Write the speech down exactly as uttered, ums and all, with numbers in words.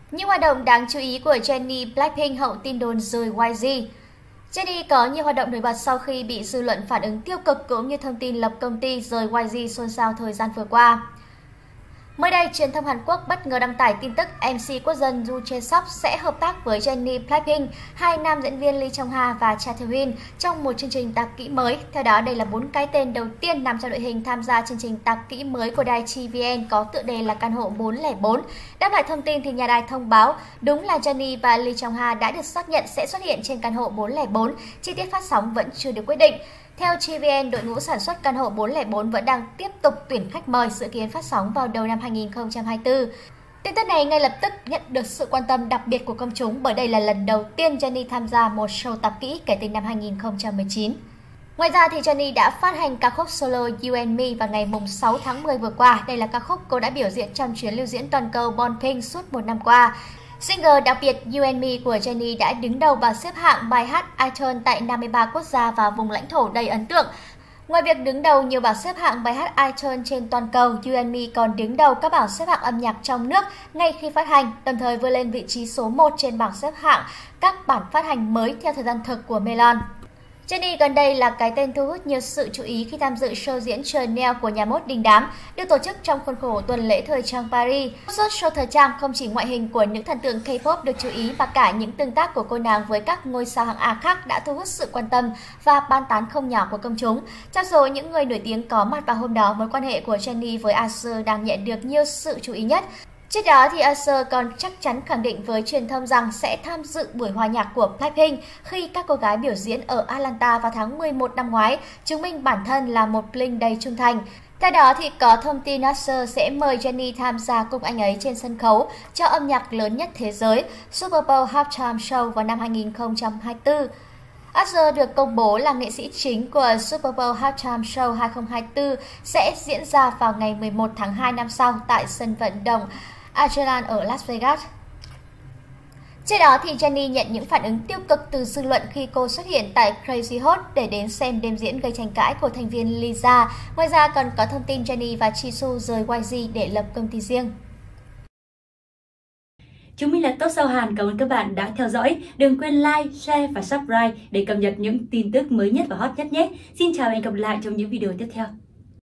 Những hoạt động đáng chú ý của Jennie Blackpink hậu tin đồn rời Y G. Jennie có nhiều hoạt động nổi bật sau khi bị dư luận phản ứng tiêu cực cũng như thông tin lập công ty rời Y G xôn xao thời gian vừa qua. Mới đây, truyền thông Hàn Quốc bất ngờ đăng tải tin tức em xê quốc dân Yoo Jae-suk sẽ hợp tác với Jennie Blackpink, hai nam diễn viên Lee Jong-ha và Cha Tae-rin trong một chương trình tạp kỹ mới. Theo đó, đây là bốn cái tên đầu tiên nằm trong đội hình tham gia chương trình tạp kỹ mới của đài T V N có tựa đề là Căn hộ bốn không bốn. Đáp lại thông tin thì nhà đài thông báo đúng là Jennie và Lee Jong-ha đã được xác nhận sẽ xuất hiện trên Căn hộ bốn không bốn. Chi tiết phát sóng vẫn chưa được quyết định. Theo T V N, đội ngũ sản xuất Căn hộ bốn không bốn vẫn đang tiếp tục tuyển khách mời, dự kiến phát sóng vào đầu năm hai nghìn không trăm hai mươi tư. Tin tức này ngay lập tức nhận được sự quan tâm đặc biệt của công chúng bởi đây là lần đầu tiên Jennie tham gia một show tạp kỹ kể từ năm hai nghìn không trăm mười chín. Ngoài ra, thì Jennie đã phát hành ca khúc solo You and Me vào ngày sáu tháng mười vừa qua. Đây là ca khúc cô đã biểu diễn trong chuyến lưu diễn toàn cầu Born Pink suốt một năm qua. Single đặc biệt You and Me của Jennie đã đứng đầu bảng xếp hạng bài hát iTunes tại năm mươi ba quốc gia và vùng lãnh thổ đầy ấn tượng. Ngoài việc đứng đầu nhiều bảng xếp hạng bài hát iTunes trên toàn cầu, You and Me còn đứng đầu các bảng xếp hạng âm nhạc trong nước ngay khi phát hành, đồng thời vươn lên vị trí số một trên bảng xếp hạng các bản phát hành mới theo thời gian thực của Melon. Jennie gần đây là cái tên thu hút nhiều sự chú ý khi tham dự show diễn Chanel của nhà mốt đình đám, được tổ chức trong khuôn khổ tuần lễ thời trang Paris. Suốt show thời trang, không chỉ ngoại hình của những thần tượng K-pop được chú ý mà cả những tương tác của cô nàng với các ngôi sao hạng A khác đã thu hút sự quan tâm và ban tán không nhỏ của công chúng. Trong số những người nổi tiếng có mặt vào hôm đó, mối quan hệ của Jennie với Usher đang nhận được nhiều sự chú ý nhất. Trước đó, thì Usher còn chắc chắn khẳng định với truyền thông rằng sẽ tham dự buổi hòa nhạc của Blackpink khi các cô gái biểu diễn ở Atlanta vào tháng mười một năm ngoái, chứng minh bản thân là một Blink đầy trung thành. Theo đó, thì có thông tin Usher sẽ mời Jennie tham gia cùng anh ấy trên sân khấu cho âm nhạc lớn nhất thế giới, Super Bowl Halftime Show vào năm hai nghìn không trăm hai mươi tư. Usher được công bố là nghệ sĩ chính của Super Bowl Halftime Show hai không hai tư sẽ diễn ra vào ngày mười một tháng hai năm sau tại sân vận động Allegiant ở Las Vegas. Trước đó, thì Jennie nhận những phản ứng tiêu cực từ dư luận khi cô xuất hiện tại Crazy Hot để đến xem đêm diễn gây tranh cãi của thành viên Lisa. Ngoài ra, còn có thông tin Jennie và Jisoo rời Y G để lập công ty riêng. Chúng mình là Top Sao Hàn, cảm ơn các bạn đã theo dõi. Đừng quên like, share và subscribe để cập nhật những tin tức mới nhất và hot nhất nhé. Xin chào và hẹn gặp lại trong những video tiếp theo.